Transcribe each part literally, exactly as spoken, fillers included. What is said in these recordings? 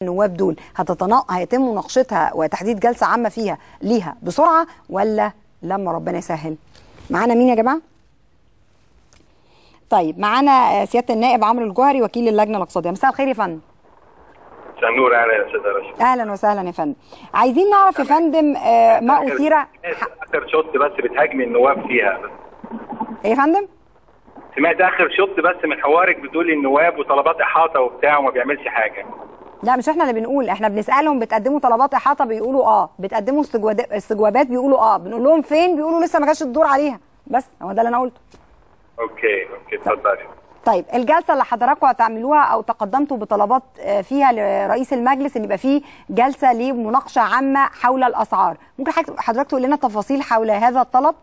النواب دول هتتنا... هيتم مناقشتها وتحديد جلسه عامه فيها ليها بسرعه ولا لما ربنا يسهل؟ معانا مين يا جماعه؟ طيب معانا سياده النائب عمرو الجوهري وكيل اللجنه الاقتصاديه. مساء الخير يا فندم. مساء النور. اهلا يا استاذ رشا. اهلا وسهلا يا فندم. عايزين نعرف يا فندم ما اثير اخر شوط بس بتهاجمي النواب فيها. ايه يا فندم؟ سمعت اخر شوط بس من حوارك بتقولي النواب وطلبات احاطه وبتاع وما بيعملش حاجه. لا مش احنا اللي بنقول، احنا بنسالهم بتقدموا طلبات احاطه بيقولوا اه، بتقدموا استجوابات بيقولوا اه، بنقول لهم فين بيقولوا لسه ما جاش الدور عليها. بس هو ده اللي انا قلته. اوكي اوكي اتفضلي. طيب الجلسه اللي حضراتكم هتعملوها او تقدمتوا بطلبات فيها لرئيس المجلس ان يبقى فيه جلسه لمناقشه عامه حول الاسعار، ممكن حضرتك تقول لنا تفاصيل حول هذا الطلب؟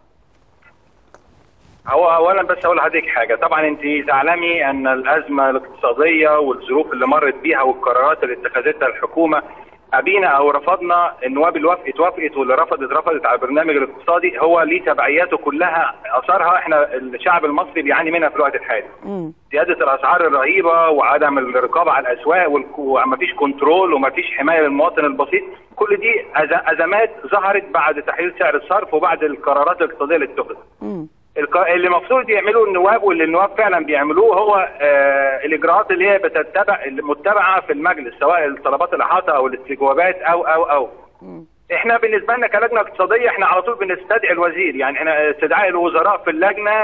هو اولا بس اقول لحضرتك حاجه، طبعا انت تعلمي ان الازمه الاقتصاديه والظروف اللي مرت بيها والقرارات اللي اتخذتها الحكومه ابينا او رفضنا، النواب اللي وافقت وافقت واللي رفضت رفضت على البرنامج الاقتصادي، هو ليه تبعياته كلها اثارها احنا الشعب المصري بيعاني منها في الوقت الحالي. زياده الاسعار الرهيبه وعدم الرقابه على الاسواق ومفيش كنترول ومفيش حمايه للمواطن البسيط، كل دي ازمات ظهرت بعد تحرير سعر الصرف وبعد القرارات الاقتصاديه اللي اتخذت. اللي المفروض يعملوا النواب واللي النواب فعلا بيعملوه هو آه الاجراءات اللي هي بتتبع المتبعه في المجلس، سواء الطلبات الاحاطه او الاستجوابات او او او م. احنا بالنسبه لنا كلجنه اقتصاديه احنا على طول بنستدعي الوزير، يعني احنا استدعاء الوزراء في اللجنه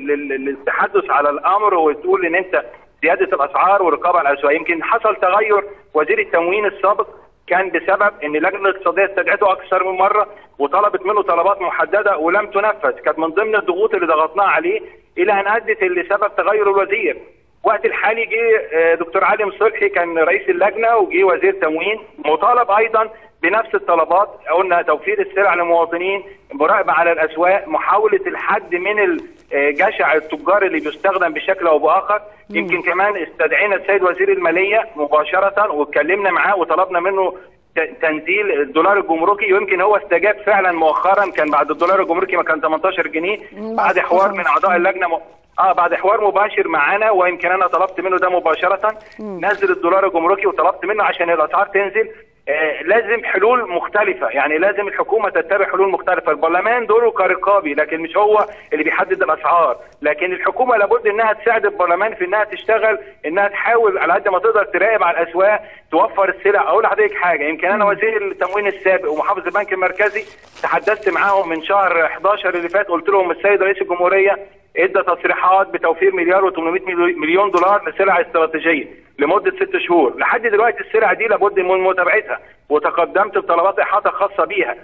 للتحدث على الامر وتقول ان انت زياده الاسعار والرقابه على الاسواق. يمكن حصل تغير، وزير التموين السابق كان بسبب ان اللجنه الاقتصاديه استدعته اكثر من مره وطلبت منه طلبات محدده ولم تنفذ، كانت من ضمن الضغوط اللي ضغطناها عليه الى ان ادت لسبب تغير الوزير. وقت الحالي جه دكتور علي صلحي كان رئيس اللجنه وجه وزير تموين مطالب ايضا بنفس الطلبات، قلنا توفير السلع للمواطنين، مراقبه على الاسواق، محاوله الحد من جشع التجار اللي بيستخدم بشكل او باخر. يمكن كمان استدعينا السيد وزير الماليه مباشره واتكلمنا معاه وطلبنا منه تنزيل الدولار الجمركي، ويمكن هو استجاب فعلا مؤخرا، كان بعد الدولار الجمركي ما كان ثمانية عشر جنيه بعد حوار من اعضاء اللجنه م... اه بعد حوار مباشر معانا، ويمكن انا طلبت منه ده مباشره نزل الدولار الجمركي، وطلبت منه عشان الاسعار تنزل آه لازم حلول مختلفه، يعني لازم الحكومه تتبع حلول مختلفه. البرلمان دوره كرقابي لكن مش هو اللي بيحدد الاسعار، لكن الحكومه لابد انها تساعد البرلمان في انها تشتغل، انها تحاول على قد ما تقدر تراقب على الاسواق، توفر السلع. اقول لحضرتك حاجه، يمكن انا وزير التموين السابق ومحافظ البنك المركزي تحدثت معاهم من شهر احداشر اللي فات، قلت لهم السيد رئيس الجمهوريه ادى تصريحات بتوفير مليار وثمانمائة مليون دولار لسلع استراتيجيه لمده ست شهور، لحد دلوقتي السلع دي لابد من متابعتها، وتقدمت بطلبات احاطه خاصه بيها.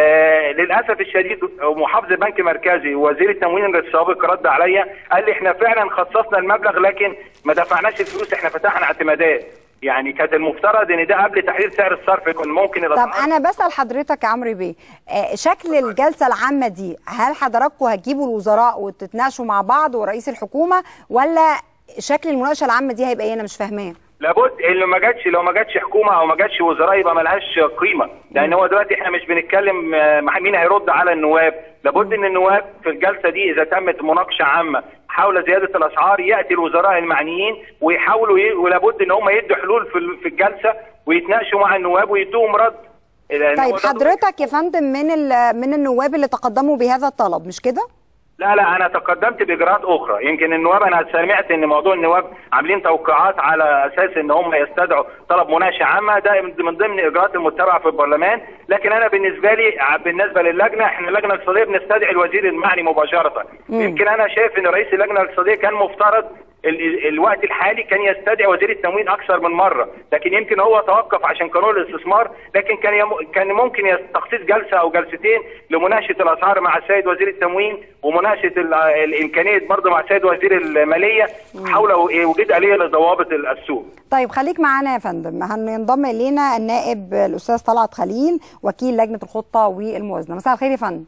آه للاسف الشديد محافظ البنك المركزي ووزير التموين السابق رد عليا قال لي احنا فعلا خصصنا المبلغ لكن ما دفعناش الفلوس، احنا فتحنا اعتمادات. يعني كانت المفترض ان ده قبل تحرير سعر الصرف يكون ممكن. طب انا بسال حضرتك يا عمرو بيه، آه شكل الجلسه العامه دي، هل حضراتكم هتجيبوا الوزراء وتتناقشوا مع بعض ورئيس الحكومه، ولا شكل المناقشه العامه دي هيبقى ايه؟ انا مش فاهماه. لابد اللي ما جاتش، لو ما جاتش حكومه او ما جاتش وزراء يبقى ما لهاش قيمه، لان هو دلوقتي احنا مش بنتكلم مين هيرد على النواب، لابد ان النواب في الجلسه دي اذا تمت مناقشه عامه حول زياده الاسعار ياتي الوزراء المعنيين ويحاولوا ي... ولابد ان هم يدوا حلول في في الجلسه ويتناقشوا مع النواب ويدوهم رد. طيب حضرتك يا فندم من من النواب اللي تقدموا بهذا الطلب مش كده؟ لا لا انا تقدمت باجراءات اخرى. يمكن النواب انا سمعت ان موضوع النواب عاملين توقيعات على اساس ان هم يستدعوا طلب مناقشه عامه، ده من ضمن الاجراءات المتبعه في البرلمان. لكن انا بالنسبه لي بالنسبه للجنه، احنا اللجنه الاقتصاديه بنستدعي الوزير المعني مباشره. مم. يمكن انا شايف ان رئيس اللجنه الاقتصاديه كان مفترض ال الوقت الحالي كان يستدعي وزير التموين اكثر من مره، لكن يمكن هو توقف عشان قانون الاستثمار، لكن كان يم... كان ممكن تخصيص جلسه او جلستين لمناقشه الاسعار مع السيد وزير التموين ومناقشه الامكانيه برضه مع السيد وزير الماليه حول وجود آلية لضوابط السوق. طيب خليك معانا يا فندم، هننضم الينا النائب الاستاذ طلعت خليل وكيل لجنه الخطه والموازنه. مساء الخير يا فندم.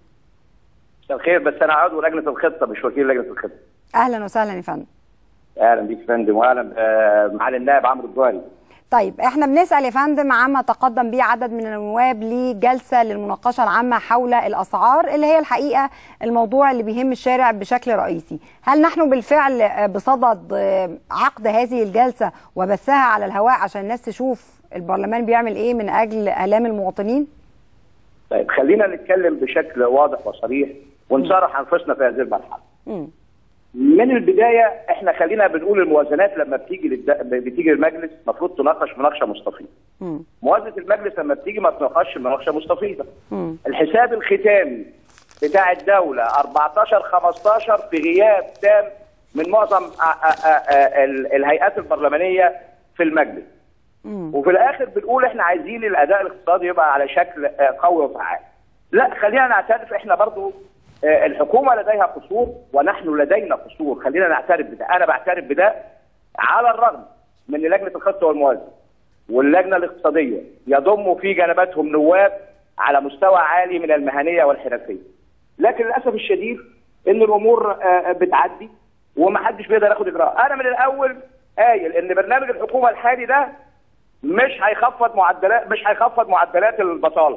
مساء الخير، بس انا عضو لجنه الخطه مش وكيل لجنه الخطه. اهلا وسهلا يا فندم. اهلا بيك يا فندم، واهلا معالي النائب عمرو الجوهري. طيب احنا بنسال يا فندم عما تقدم به عدد من النواب لجلسه للمناقشه العامه حول الاسعار اللي هي الحقيقه الموضوع اللي بيهم الشارع بشكل رئيسي. هل نحن بالفعل بصدد عقد هذه الجلسه وبثها على الهواء عشان الناس تشوف البرلمان بيعمل ايه من اجل الام المواطنين؟ طيب خلينا نتكلم بشكل واضح وصريح ونصارح انفسنا في هذه المرحله. م. من البدايه احنا خلينا بنقول الموازنات لما بتيجي للد... بتيجي للمجلس المفروض تناقش مناقشه مستفيضه. موازنه المجلس لما بتيجي ما بتناقش مناقشه مستفيضه. الحساب الختامي بتاع الدوله أربعتاشر خمستاشر في غياب تام من معظم آآ آآ الهيئات البرلمانيه في المجلس. مم. وفي الاخر بنقول احنا عايزين الاداء الاقتصادي يبقى على شكل قوي وفعال. لا خلينا نعترف احنا برضو الحكومه لديها قصور ونحن لدينا قصور، خلينا نعترف بده، انا بعترف بده على الرغم من لجنه الخطه والموازنه واللجنه الاقتصاديه يضم في جنباتهم نواب على مستوى عالي من المهنيه والحرفيه. لكن للاسف الشديد ان الامور بتعدي ومحدش بيقدر ياخد اجراء. انا من الاول قايل ان برنامج الحكومه الحالي ده مش هيخفض معدلات مش هيخفض معدلات البطاله.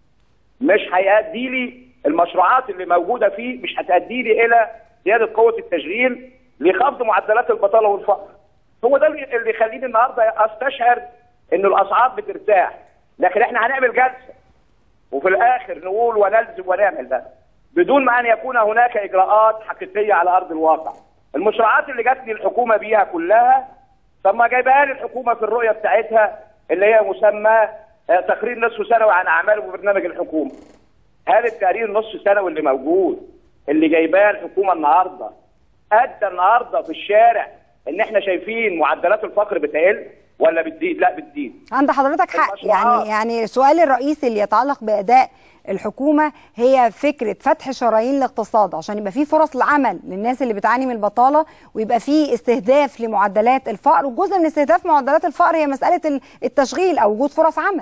مش هيؤدي لي المشروعات اللي موجوده فيه مش هتؤدي لي الى زياده قوه التشغيل لخفض معدلات البطاله والفقر. هو ده اللي يخليني النهارده استشعر ان الاسعار بترتاح، لكن احنا هنعمل جلسه وفي الاخر نقول ونلزم ونعمل ده بدون ما ان يكون هناك اجراءات حقيقيه على ارض الواقع. المشروعات اللي جات لي الحكومه بيها كلها طب ما جايبها لي الحكومه في الرؤيه بتاعتها اللي هي مسمى تقرير نصف سنوي عن اعمال وبرنامج الحكومه. هل التقرير النصف سنوي اللي موجود اللي جايباه الحكومه النهارده ادى النهارده في الشارع ان احنا شايفين معدلات الفقر بتقل ولا بتزيد؟ لا بتزيد. عند حضرتك حق. يعني يعني السؤال الرئيسي اللي يتعلق باداء الحكومه هي فكره فتح شرايين الاقتصاد عشان يبقى في فرص العمل للناس اللي بتعاني من البطاله ويبقى في استهداف لمعدلات الفقر، وجزء من استهداف معدلات الفقر هي مساله التشغيل او وجود فرص عمل.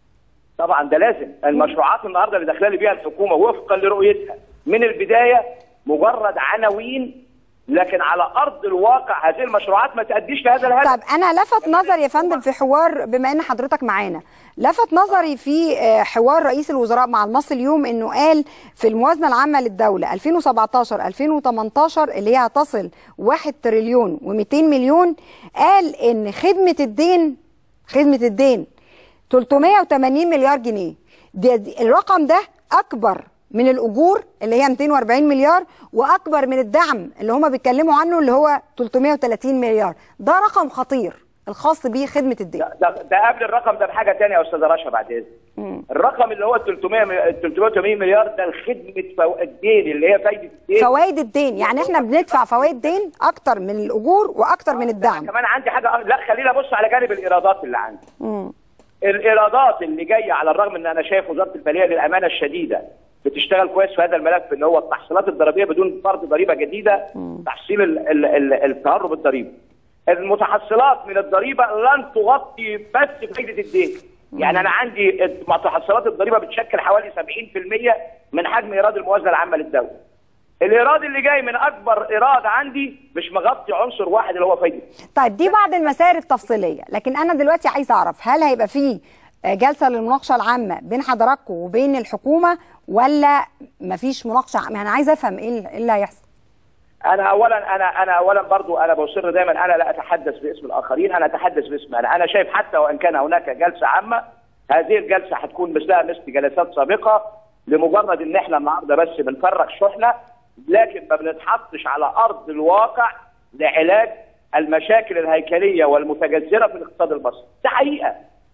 طبعا ده لازم. المشروعات النهارده اللي داخله بيها الحكومه وفقا لرؤيتها من البدايه مجرد عناوين، لكن على ارض الواقع هذه المشروعات ما تؤديش لهذا الهدف. طب انا لفت نظري يا فندم في حوار، بما ان حضرتك معانا، لفت نظري في حوار رئيس الوزراء مع المصري اليوم انه قال في الموازنه العامه للدوله ألفين وسبعتاشر ألفين وتمنتاشر اللي هي هتصل واحد تريليون ومئتين مليون، قال ان خدمه الدين خدمه الدين ثلاثمئة وثمانين مليار جنيه. دي دي الرقم ده اكبر من الاجور اللي هي مئتين وأربعين مليار، واكبر من الدعم اللي هم بيتكلموا عنه اللي هو ثلاثمئة وثلاثين مليار. ده رقم خطير الخاص بيه خدمه الدين. ده, ده قبل الرقم ده بحاجه ثانيه يا استاذه رشا بعد اذنك. الرقم اللي هو ثلاثمئة ثلاثمئة وثمانين مليار ده لخدمه الدين اللي هي فايده الدين. فوائد الدين، يعني احنا بندفع فوائد دين اكتر من الاجور واكتر من الدعم. كمان عندي حاجه، لا خلينا نبص على جانب الايرادات اللي عندي. مم. الايرادات اللي جايه على الرغم ان انا شايف وزاره الماليه للامانه الشديده بتشتغل كويس في هذا الملف اللي هو التحصيلات الضريبيه بدون فرض ضريبه جديده، مم. تحصيل ال ال ال التهرب الضريبي. المتحصلات من الضريبه لن تغطي بس فائده الدين. مم. يعني انا عندي متحصلات الضريبه بتشكل حوالي سبعين بالمئة من حجم ايراد الموازنه العامه للدوله. الايراد اللي جاي من اكبر ايراد عندي مش مغطي عنصر واحد اللي هو فايده. طيب دي بعض المسائل التفصيليه، لكن انا دلوقتي عايز اعرف هل هيبقى فيه جلسه للمناقشه العامه بين حضراتكم وبين الحكومه ولا مفيش مناقشه عامه؟ انا عايز افهم ايه اللي هيحصل. انا اولا انا انا اولا برضو انا بصر دايما انا لا اتحدث باسم الاخرين، انا اتحدث باسمي انا. انا شايف حتى وان كان هناك جلسه عامه هذه الجلسه هتكون مثلها مثل جلسات سابقه لمجرد ان احنا النهارده بس بنفرغ شحنه، لكن ما بنتحطش على ارض الواقع لعلاج المشاكل الهيكليه والمتجذره في الاقتصاد المصري. ده حقيقه.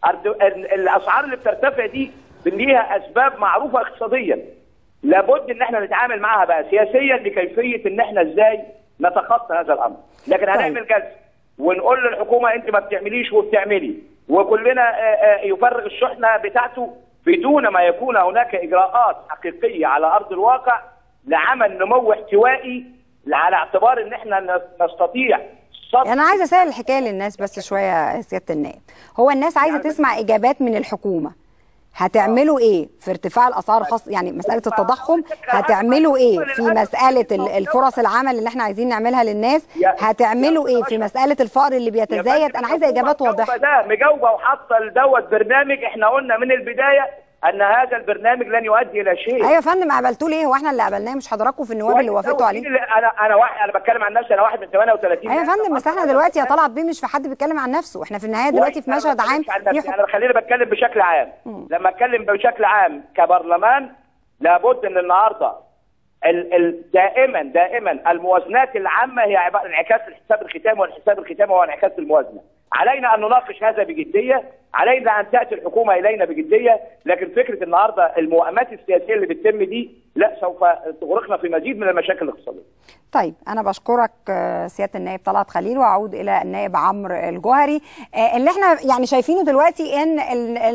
الاسعار اللي بترتفع دي ليها اسباب معروفه اقتصاديا، لابد ان احنا نتعامل معها بقى سياسيا لكيفيه ان احنا ازاي نتخطى هذا الامر. لكن هنعمل جلسه ونقول للحكومه انت ما بتعمليش وبتعملي، وكلنا يفرغ الشحنه بتاعته بدون ما يكون هناك اجراءات حقيقيه على ارض الواقع لعمل نمو احتوائي على اعتبار ان احنا نستطيع. انا عايزه اسال الحكايه للناس بس شويه يا سياده النائب. هو الناس عايزه تسمع اجابات من الحكومه. هتعملوا ايه في ارتفاع الاسعار خاص يعني مساله التضخم؟ هتعملوا ايه في مساله الفرص العمل اللي احنا عايزين نعملها للناس؟ هتعملوا ايه في مساله الفقر اللي بيتزايد؟ انا عايزه اجابات واضحه. ده مجاوبه وحاطه دوت برنامج. احنا قلنا من البدايه ان هذا البرنامج لن يؤدي الى شيء. ايوه يا فندم، قبلتوه ليه؟ هو احنا اللي قبلناه مش حضراتكم في النواب اللي وافقتوا عليه؟ انا انا واحد، انا بتكلم عن نفسي، انا واحد من ثمانية وثلاثين. ايوه يا فندم، بس احنا دلوقتي يا طلعت بيه مش في حد بيتكلم عن نفسه، احنا في النهايه دلوقتي في مشهد عام. انا خليني بتكلم بشكل عام. م. لما اتكلم بشكل عام كبرلمان، لابد ان النهارده ال ال دائما دائما الموازنات العامه هي عباره انعكاس الحساب الختامي، والحساب الختامي هو انعكاس الموازنه. علينا ان نناقش هذا بجديه، علينا ان تاتي الحكومه الينا بجديه، لكن فكره النهارده الموائمات السياسيه اللي بتتم دي لا سوف تغرقنا في مزيد من المشاكل الاقتصاديه. طيب انا بشكرك سياده النائب طلعت خليل، واعود الى النائب عمرو الجوهري. اللي احنا يعني شايفينه دلوقتي ان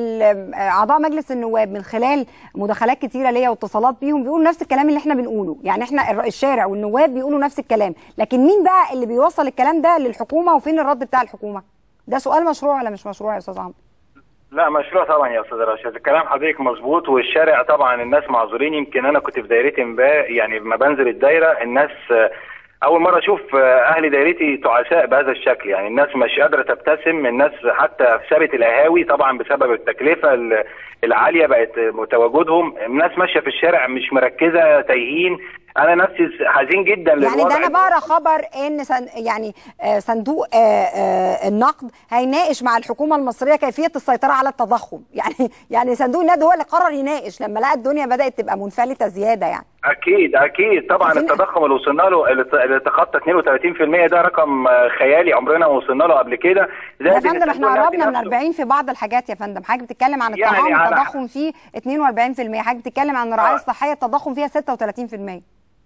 اعضاء مجلس النواب من خلال مداخلات كتيره ليا واتصالات بيهم بيقولوا نفس الكلام اللي احنا بنقوله، يعني احنا الشارع والنواب بيقولوا نفس الكلام، لكن مين بقى اللي بيوصل الكلام ده للحكومه وفين الرد بتاع الحكومه؟ ده سؤال مشروع ولا مش مشروع يا استاذ عمرو؟ لا مشروع طبعا يا استاذ رشاد، الكلام حضرتك مظبوط، والشارع طبعا الناس معذورين. يمكن انا كنت في دايرتي امبارح، يعني لما بنزل الدايره الناس اول مره اشوف اهل دايرتي تعساء بهذا الشكل، يعني الناس مش قادره تبتسم، الناس حتى في سابت القهاوي طبعا بسبب التكلفه العاليه بقت تواجدهم، الناس ماشيه في الشارع مش مركزه، تايهين. انا نفسي حزين جدا يعني للوضع. ده انا بقرا خبر ان سن يعني صندوق النقد هيناقش مع الحكومه المصريه كيفيه السيطره على التضخم، يعني يعني صندوق النقد هو اللي قرر يناقش لما لقى الدنيا بدات تبقى منفلته زياده يعني. اكيد اكيد طبعا التضخم اللي وصلنا له اللي تخطى اثنين وثلاثين بالمئة ده رقم خيالي عمرنا ما وصلنا له قبل كده. يا فندم احنا قربنا من أربعين في بعض الحاجات يا فندم، حضرتك بتتكلم عن الطعام يعني التضخم فيه اثنين وأربعين بالمئة، حضرتك بتتكلم عن الرعايه الصحيه التضخم فيها ستة وثلاثين بالمئة.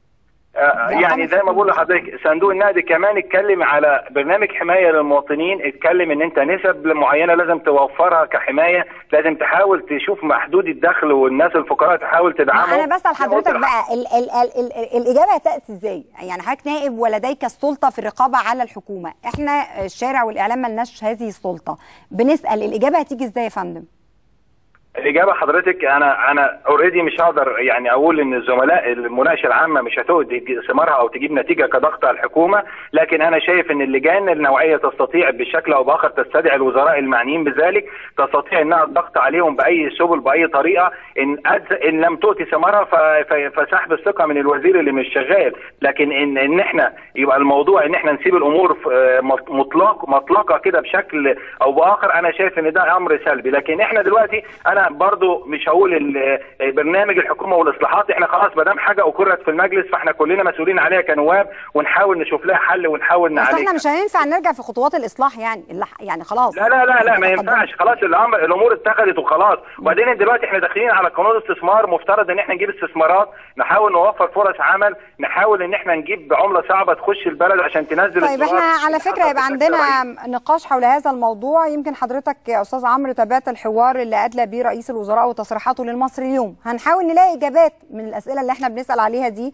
آه يعني زي ما بقول لحضرتك صندوق النقد كمان اتكلم على برنامج حمايه للمواطنين، اتكلم ان انت نسب معينه لازم توفرها كحمايه، لازم تحاول تشوف محدود الدخل والناس الفقراء تحاول تدعمهم. انا بسال حضرتك بقى ال ال ال ال الاجابه هتاتي ازاي؟ يعني حضرتك نائب ولديك السلطه في الرقابه على الحكومه، احنا الشارع والاعلام مالناش هذه السلطه، بنسال الاجابه هتيجي ازاي يا فندم؟ الإجابة حضرتك أنا أنا أوريدي مش هقدر يعني أقول إن الزملاء المناقشة العامة مش هتؤدي ثمارها أو تجيب نتيجة كضغط على الحكومة، لكن أنا شايف إن اللجان النوعية تستطيع بشكل أو بآخر تستدعي الوزراء المعنيين بذلك، تستطيع إنها الضغط عليهم بأي سبل بأي طريقة، إن أد... إن لم تؤتي ثمارها ف... ف... فسحب الثقة من الوزير اللي مش شغال، لكن إن إن إحنا يبقى الموضوع إن إحنا نسيب الأمور مطلق مطلقة كده بشكل أو بآخر، أنا شايف إن ده أمر سلبي، لكن إحنا دلوقتي أنا برضو مش هقول برنامج الحكومه والاصلاحات، احنا خلاص ما دام حاجه اقرت في المجلس فاحنا كلنا مسؤولين عليها كنواب، ونحاول نشوف لها حل ونحاول نعالجها. بس احنا مش هينفع نرجع في خطوات الاصلاح يعني يعني خلاص. لا لا لا لا ما ينفعش، خلاص الامر الامور اتخذت وخلاص، وبعدين دلوقتي احنا داخلين على قانون استثمار، مفترض ان احنا نجيب استثمارات، نحاول نوفر فرص عمل، نحاول ان احنا نجيب بعمله صعبه تخش البلد عشان تنزل. طيب احنا على فكره يبقى عندنا نقاش حول هذا الموضوع، يمكن حضرتك يا استاذ عمرو تابعت الحوار اللي ادلى به رئيس الوزراء وتصريحاته للمصري اليوم، هنحاول نلاقي اجابات من الاسئله اللي احنا بنسال عليها دي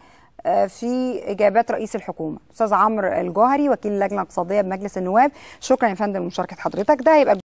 في اجابات رئيس الحكومه. استاذ عمرو الجوهري وكيل اللجنه الاقتصاديه بمجلس النواب، شكرا يا فندم لمشاركه حضرتك. ده هيبقى